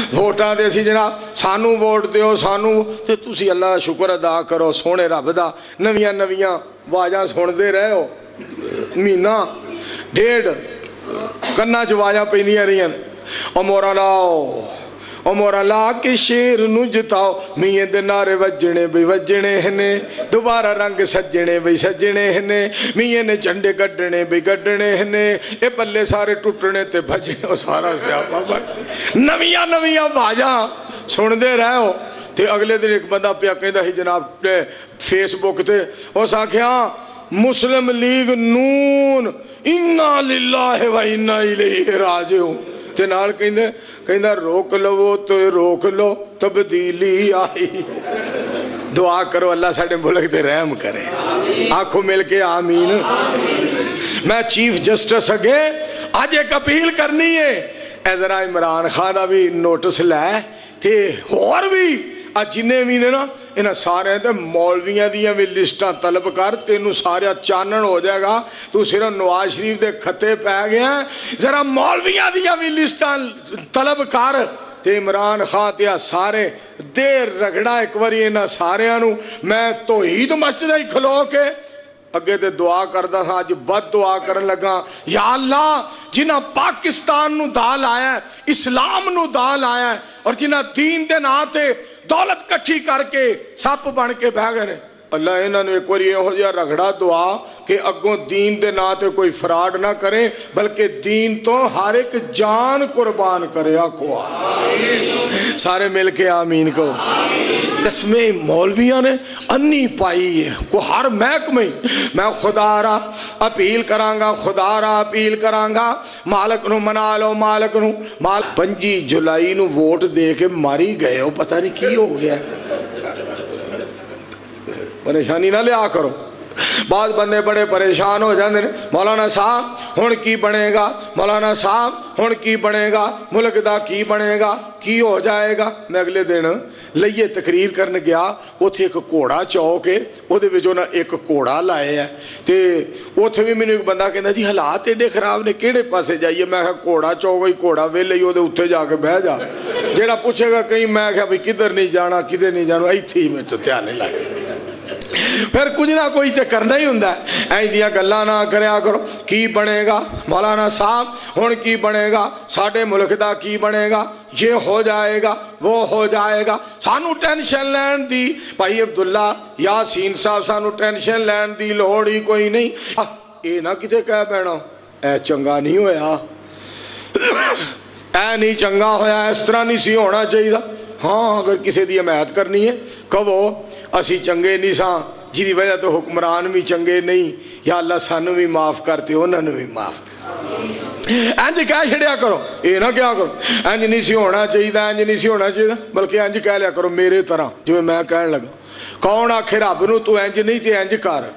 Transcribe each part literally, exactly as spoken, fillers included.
ووٹاں دے سی جناب سانو ووٹ دیو سانو تے تسی اللہ شکر ادا کرو سونے رب دا نویاں نویاں واجاں سن دے رہے ہو مہینہ ڈیڑھ کنا چ واجاں پیندیاں رہیاں او مورا لاؤ او مورا لا کے شیر نو جتاؤ میاں دے نعرے وجنے بھئی وجنے ہنے دوبارہ رنگ سجنے بھئی سجنے ہنے میاں نے جھنڈے گڈنے بھئی گڈنے ہنے اے پلے سارے ٹوٹنے تے بھجنے او سارا سیاپا بھائی نویاں نویاں واجاں سن دے رہے ہو تے اگلے دن ایک بندہ پیا کہندا ہی جناب فیس بک تے اس آکھیا مسلم لیگ نون انا للہ و انا الیہ راجعون تے نال کہندے کہندا روک لو تو روک لو تبدیلی آئی دعا کرو اللہ ساڈے ملک تے رحم کرے آنکھوں مل کے آمین میں چیف جسٹس اگے آج ایک اپیل کرنی ہے اے ذرا عمران خان بھی نوٹس لے تے اور بھی آج جنہیں بھی نے نا انہاں سارے ہیں تے مولویاں دیاں بھی لسٹاں طلب کر تینوں سارے چانن ہو جائے گا تو صرف نواز شریف دے خطے پہ گیا ہیں ذرا مولویاں دیاں بھی لسٹاں طلب کر تے عمران خان تے سارے دیر رگڑا ایک واری انہاں سارے انہوں میں توحید مسجد ہی کھلو کے اگے تے دعا کردہ تھا آج بد دعا کرن لگا یا اللہ جنہ پاکستان نو دال آیا ہے اسلام نو دال آیا ہے اور جنہ دین دے ناتے دولت کٹھی کر کے سپ بن کے بہ گئے اللہ انہوں نے ایک واری ہو جیا رگڑا دعا کہ اگوں دین دے ناتے کوئی فراڈ نہ کریں بلکہ دین تو ہر ایک جان قربان کرے آکو سارے مل کے آمین کو قسمیں مولویاں نے انی پائی ہے کو ہر محکمہ میں خدا را اپیل کرانگا خدا را اپیل کرانگا مالک نو منا لو مالک نو مالک پنجی جولائی نو ووٹ دے کے ماری گئے ہو پتہ نہیں کی ہو گیا پریشانی نہ لیا کرو بعض بندے بڑے پریشان ہو جاندے مولانا صاحب ہن کی بنے گا مولانا صاحب ہن کی بنے گا ملک دا کی بنے گا کی ہو جائے گا میں اگلے دن لئیے تقریر کرنے گیا اتھے ایک کوڑا چوک ہے وہ دے وچوں نہ ایک کوڑا لائے ہے تے اتھے بھی میں نے ایک بندہ کہنا جی حالات ایڈے خراب نے کیڑے پاسے جائیے میں کہا کوڑا چوک ہی کوڑا ویلے ہی وہ دے اتھے جا کے بہ جا جیڑا پوچھے گا کہیں میں کہا بھئی کدھر نہیں جانا کدھر نہیں جانا ایتھے ہی میں تو تیار نہیں لگے پھر کچھ نہ کوئی تے کرنا ہی ہوندہ ہے این دیا گلہ نہ کریا کرو کی بنے گا مولانا صاحب ہن کی بنے گا ساڑھے ملک دا کی بنے گا یہ ہو جائے گا وہ ہو جائے گا سانو ٹینشن لین دی بھائی عبداللہ یاسین صاحب سانو ٹینشن لین دی لوڑی کوئی نہیں اے نہ کتے کہہ بینا اے چنگا نہیں ہویا اے نہیں چنگا ہویا اس طرح نہیں سی ہونا چاہیے ہاں اگر کسی دی حمایت کرنی ہے کہو اسی چنگے نہیں ساں جی وجہ تو حکمران بھی چنگے نہیں یا اللہ سانو بھی معاف کرتے انہوں نے بھی معاف کرتے اینج کہہ چھڑیا کرو اے نہ کیا کرو اینج نہیں سی ہونا چاہیے اینج نہیں سی ہونا چاہیے بلکہ اینج کہہ لیا کرو میرے طرح جو میں کہنے لگا کون آکھے رب نو تو اینج نہیں تے اینج کر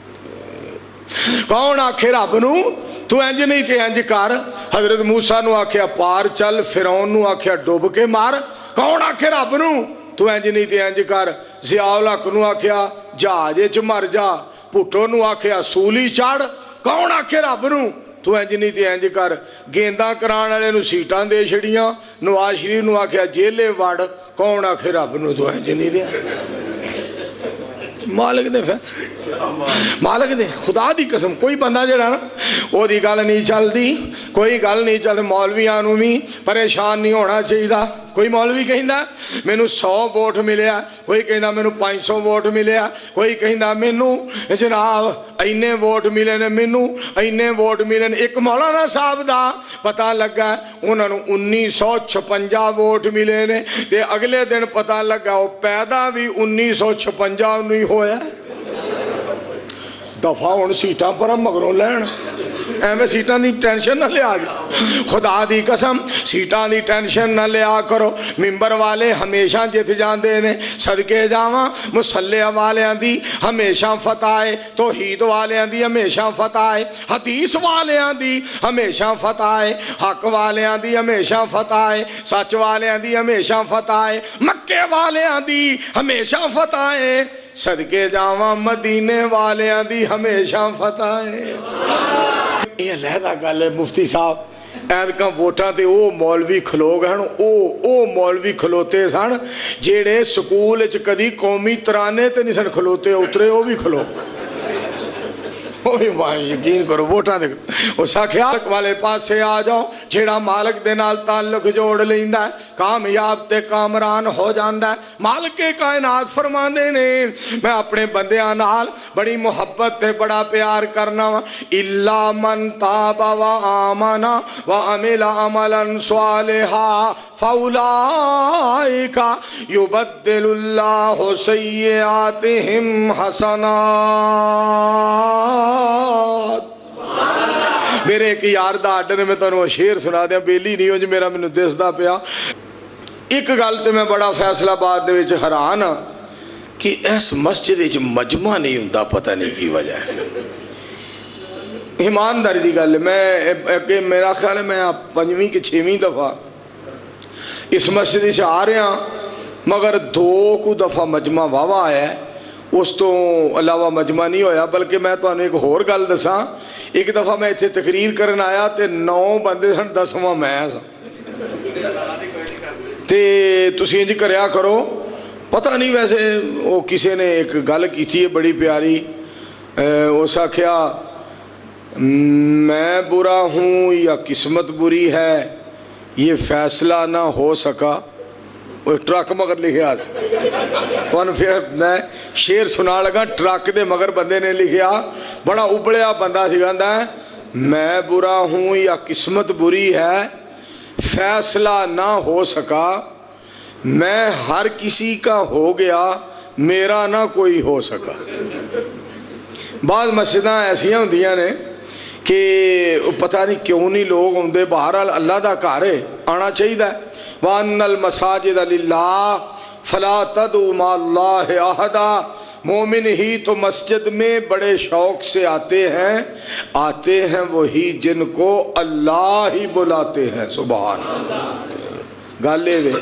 کون آکھے رب نو تو اینج نہیں تے اینج کر حضرت موسیٰ نو آکھیا پار چل فرعون نو آکھیا ڈوب کے مار کون آکھے رب نو تو اینج نہیں تے اینج کر ضیاء الحق نو آکھیا جہاجے چ مر جا پٹو نو آکھیا سولی چڑھ کون آکھے رب نو تو اینج نہیں تے اینج کر گینداں کران والے نو سیٹاں دے چھڑیاں نواز شریف نو آکھیا جیلے وڑ کون آکھے رب نو تو اینج نہیں دے مالک دے فیصلے مالک دے خدا دی قسم کوئی بندہ جڑا نا وہ دی گل نہیں چل دی کوئی گل نہیں چل مولویاں نو بھی پریشان نہیں ہونا چاہیے کوئی مولوی کہندا مینوں سو ووٹ ملیا کوئی کہندا مینوں پانچ سو ووٹ ملیا کوئی کہندا مینوں جناب اینے ووٹ ملے نے مینوں اینے ووٹ ملے نے ایک مولانا صاحب دا پتہ لگا انہاں نوں انیس سو چھپنجا ووٹ ملے نے تے اگلے دن پتہ لگا وہ پیدا بھی انیس سو چھپنجا نہیں ہویا دفعہ ہون سیٹاں پر ہم مگروں لین ایمیں سیٹاں دی ٹینشن نہ لیا گیا خدا دی قسم سیٹاں دی ٹینشن نہ لیا کرو ممبر والے ہمیشہ جت جان دے نے صدقے جاواں مسلح والیاں دی ہمیشہ فتح ہے توحید والیاں دی ہمیشہ فتح ہے حدیث والیاں دی ہمیشہ فتح ہے حق والیاں دی ہمیشہ فتح ہے سچ والیاں دی ہمیشہ فتح ہے مکے والیاں دی ہمیشہ فتح ہے صدقے جاواں مدینے والیاں دی ہمیشہ فتح ہے یہ علیحدہ گل ہے مفتی صاحب ਐਤਕਾਂ ਵੋਟਾਂ ਤੇ ਉਹ ਮੌਲਵੀ ਖਲੋ ਗਏ ਹਨ, ਉਹ ਉਹ ਮੌਲਵੀ ਖਲੋਤੇ ਸਨ ਜਿਹੜੇ ਸਕੂਲ 'ਚ ਕਦੀ ਕੌਮੀ ਤਰਾਨੇ ਤੇ ਨਹੀਂ ਸਨ ਖਲੋਤੇ, ਉਤਰੇ ਉਹ ਵੀ ਖਲੋ ਉਹ ਵੀ ਵਾਹ ਯਕੀਨ ਕਰੋ ਵੋਟਾਂ ਦੇ ਉਸ ਆਖਿਆ ਵਾਲੇ ਪਾਸੇ ਆ ਜਾਓ, ਜਿਹੜਾ ਮਾਲਕ ਦੇ ਨਾਲ ਤਾਲੁਕ ਜੋੜ ਲੈਂਦਾ ਕਾਮਯਾਬ ਤੇ ਕਾਮਰਾਨ ਹੋ ਜਾਂਦਾ। ਮਾਲਕ ਕਾਇਨਾਤ ਫਰਮਾਉਂਦੇ ਨੇ ਮੈਂ ਆਪਣੇ ਬੰਦਿਆਂ ਨਾਲ ਬੜੀ ਮੁਹੱਬਤ ਤੇ ਬੜਾ ਪਿਆਰ ਕਰਨਾ ਵਾ। इल्ला मन ताबा व आमना व अमिल अमलन स्वालिहा फौलाइका युबद्दिलुल्लाहु सय्यिआतिहिम हसनात। मेरे एक यार दा आर्डर मैं तुहानू शेर सुना दिया, बेली नहीं हो जी मेरा मैनू दिसदा पिया। एक गल तो मैं बड़ा फैसलाबाद दे विच हैरान हाँ कि इस मस्जिद विच मजमा नहीं हुंदा, पता नहीं की वजह है। ईमानदारी की गल मैं अगे मेरा ख्याल है मैं पंजवीं कि छेवीं दफ़ा इस मस्जिद से आ रहा, मगर दो कु दफ़ा मजमा वावा आया, उस तो अलावा मजमा नहीं होया। बल्कि मैं तुहानू एक होर गल दसां, एक दफ़ा मैं इत्थे तकरीर करन आया तो नौ बंदे सन, दसवां मैं सा। ते तुसीं इंज करया करो, पता नहीं वैसे वो किसी ने एक गल की थी बड़ी प्यारी, उस आख्या मैं बुरा हूँ या किस्मत बुरी है ये फैसला ना हो सका। वो ट्रक मगर लिखा तो फिर मैं शेर सुना लगा, ट्रक दे मगर बंदे ने लिखा, बड़ा उबलिया बंदा सी, कहता है मैं बुरा हूँ या किस्मत बुरी है फैसला ना हो सका, मैं हर किसी का हो गया मेरा ना कोई हो सका। बाद मस्जिदां ऐसियां होंदियां ने कि पता नहीं क्यों नहीं लोग आते, बहरहाल अल्लाह का घर है, आना चाहिए। वान्नल मसाजिद लिल्लाह फला तदउ मअल्लाहि अहदा। मोमिन ही तो मस्जिद में बड़े शौक से आते हैं, आते हैं वही जिनको अल्लाह ही बुलाते हैं। सुभान अल्लाह। गल ये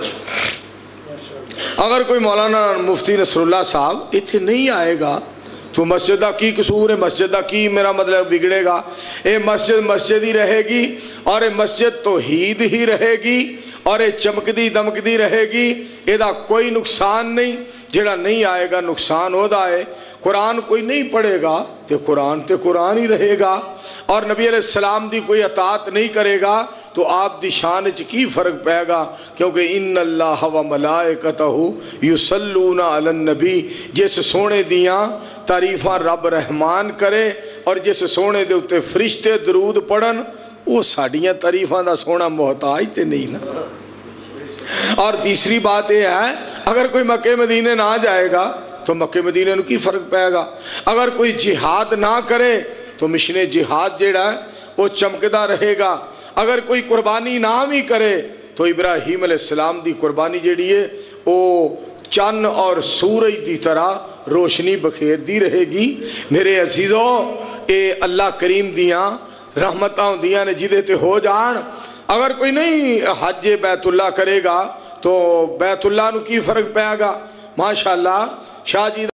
अगर कोई मौलाना मुफ्ती नसरुल्लाह साहब इत्थे नहीं आएगा तो मस्जिद का की कसूर है, मस्जिद का की मेरा मतलब बिगड़ेगा। ये मस्जिद मस्जिद ही रहेगी और ये मस्जिद तौहीद ही रहेगी और ये चमकदी दमकदी रहेगी, ਇਹਦਾ कोई नुकसान नहीं। जिहड़ा नहीं आएगा नुकसान होदा है। कुरान कोई नहीं पढ़ेगा तो कुरान तो कुरान ही रहेगा, और नबी अलैहिस्सलाम दी कोई अतात नहीं करेगा तो आप दी शान च की फ़र्क पैगा, क्योंकि इन्नल्लाह व मलाइकतहु युसल्लूना अलन नबी। जिस सोने दियाँ तारीफ़ां रब रहमान करे और जिस सोने दे उत्ते फरिश्ते दरूद पढ़न, वो साड़ियाँ तारीफ़ां दा सोना मोहताज ते नहीं ना। और तीसरी बात यह है, अगर कोई मक्के मदीने ना जाएगा तो मक्के मदीने को की फ़र्क पैगा। अगर कोई जिहाद ना करे तो मिशने जिहाद जेड़ा है वो चमकदा रहेगा। अगर कोई कुर्बानी ना भी करे तो इब्राहीम अलैहिस्सलाम दी कुर्बानी जेड़ी है वो चन्न और सूरज की तरह रोशनी बखेरती रहेगी। मेरे अजीज़ों, ये अल्लाह करीम दियाँ रहमतां होंदियां ने जिहदे ते हो जान। अगर कोई नहीं हज बैतुल्ला करेगा तो बैतुल्ला नूं की फ़र्क पैगा। माशाअल्लाह शाह जी